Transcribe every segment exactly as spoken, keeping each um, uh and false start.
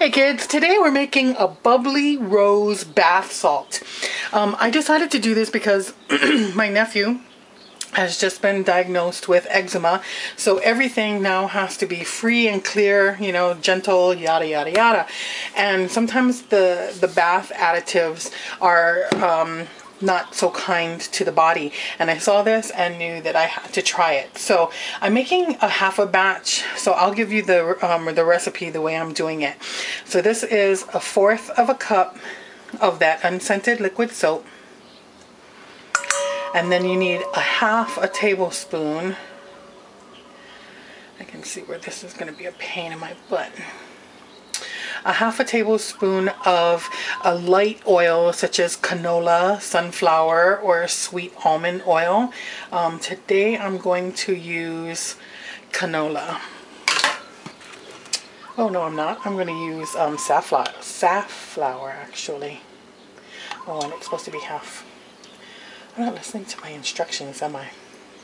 Hey kids, today we're making a bubbly rose bath salt. Um, I decided to do this because my nephew has just been diagnosed with eczema, so everything now has to be free and clear, you know, gentle, yada yada yada. And sometimes the the bath additives are um, not so kind to the body, and I saw this and knew that I had to try it. So I'm making a half a batch, so I'll give you the um, the recipe the way I'm doing it. So this is a fourth of a cup of that unscented liquid soap, and then you need a half a tablespoon. I can see where this is going to be a pain in my butt. A half a tablespoon of a light oil such as canola, sunflower, or sweet almond oil. Um, today I'm going to use canola. Oh no, I'm not. I'm going to use um, safflower, safflower actually. Oh, and it's supposed to be half. I'm not listening to my instructions, am I?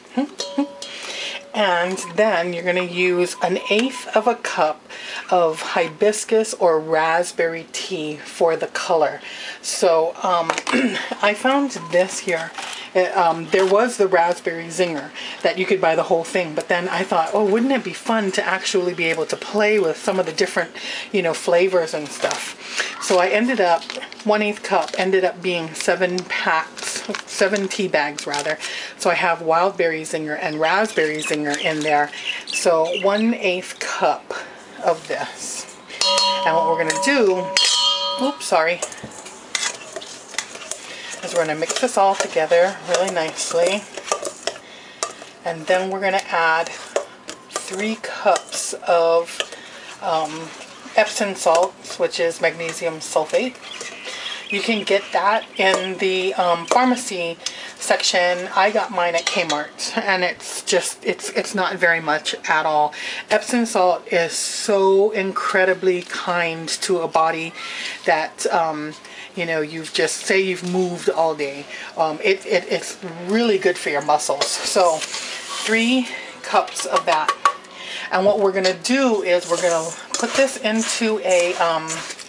And then you're going to use an eighth of a cup of hibiscus or raspberry tea for the color. So um, I found this here. It, um, there was the raspberry zinger that you could buy the whole thing, but then I thought, oh, wouldn't it be fun to actually be able to play with some of the different, you know, flavors and stuff. So I ended up, one eighth cup ended up being seven packs, seven tea bags rather. So I have wild berry zinger and raspberry zinger in there. So one eighth cup of this. And what we're gonna do, oops, sorry, is we're gonna mix this all together really nicely. And then we're gonna add three cups of um, epsom salts, which is magnesium sulfate. You can get that in the um, pharmacy section. I got mine at Kmart, and it's just, it's it's not very much at all. Epsom salt is so incredibly kind to a body that, um, you know, you've just, say you've moved all day. Um, it, it, it's really good for your muscles. So three cups of that. And what we're gonna do is we're gonna put this into a um,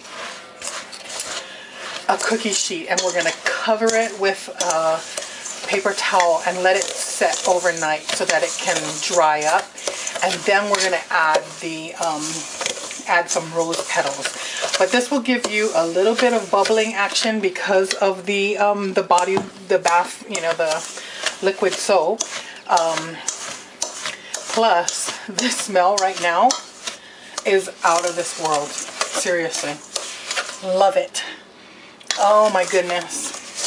a cookie sheet, and we're gonna cover it with a paper towel and let it set overnight so that it can dry up. And then we're gonna add the um, add some rose petals. But this will give you a little bit of bubbling action because of the um, the body, the bath, you know, the liquid soap. Um, Plus, this smell right now is out of this world. Seriously. Love it. Oh my goodness.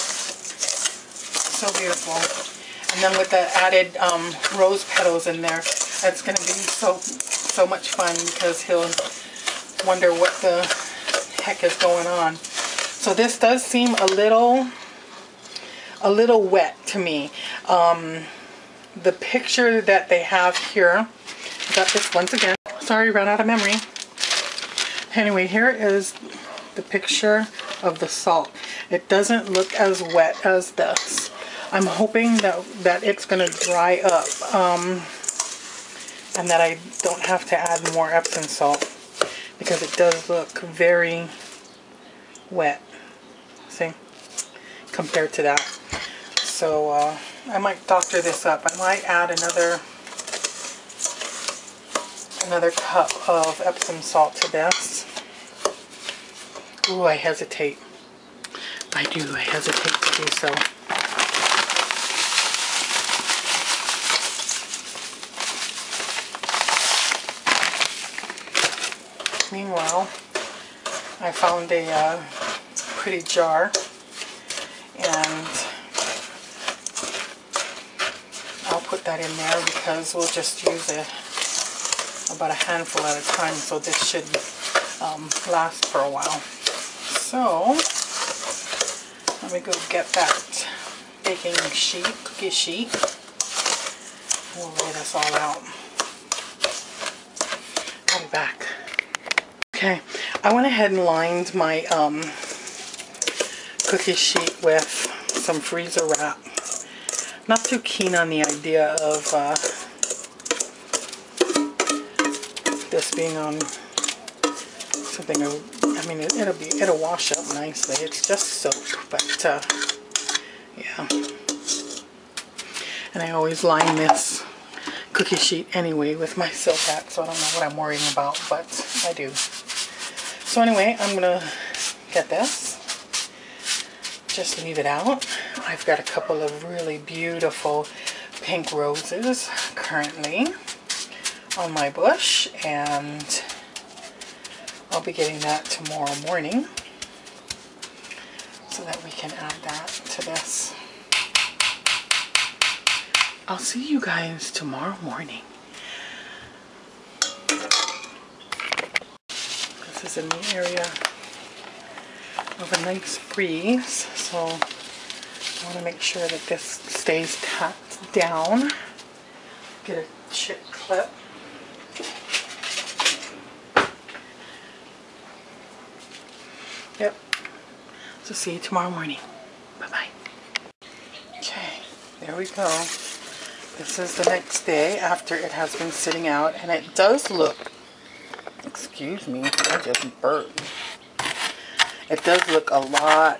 So beautiful. And then with the added um, rose petals in there, that's going to be so, so much fun because he'll wonder what the heck is going on. So this does seem a little, a little wet to me. Um, The picture that they have here, I got this once again, sorry, ran out of memory. Anyway, here is the picture of the salt. It doesn't look as wet as this. I'm hoping that, that it's going to dry up um, and that I don't have to add more Epsom salt because it does look very wet, see, compared to that. So uh, I might doctor this up. I might add another another cup of Epsom salt to this. Ooh, I hesitate. I do. I hesitate to do so. Meanwhile, I found a uh, pretty jar, and I'll put that in there because we'll just use it about a handful at a time, so this should um, last for a while. So let me go get that baking sheet, cookie sheet. We'll lay this all out. I'll be back. Okay, I went ahead and lined my um, cookie sheet with some freezer wrap. Not too keen on the idea of uh, this being on something, I mean, it, it'll be, it'll wash up nicely. It's just soap, but uh, yeah. And I always line this cookie sheet anyway with my Silpat, so I don't know what I'm worrying about, but I do. So anyway, I'm gonna get this. Just leave it out. I've got a couple of really beautiful pink roses currently on my bush, and I'll be getting that tomorrow morning so that we can add that to this. I'll see you guys tomorrow morning. This is in the area of a nice breeze, so I want to make sure that this stays tacked down. Get a chip clip. Yep. So see you tomorrow morning. Bye-bye. Okay, there we go. This is the next day after it has been sitting out, and it does look, excuse me, I just burped. It does look a lot,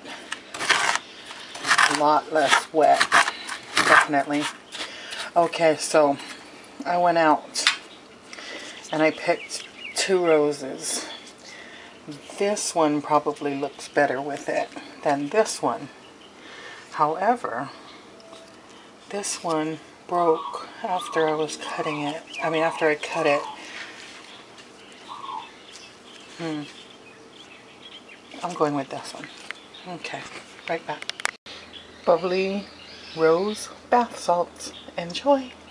a lot less wet, definitely. Okay, so I went out and I picked two roses. This one probably looks better with it than this one. However, this one broke after I was cutting it. I mean, after I cut it. Hmm. I'm going with this one. Okay, right back. Bubbly rose bath salts. Enjoy.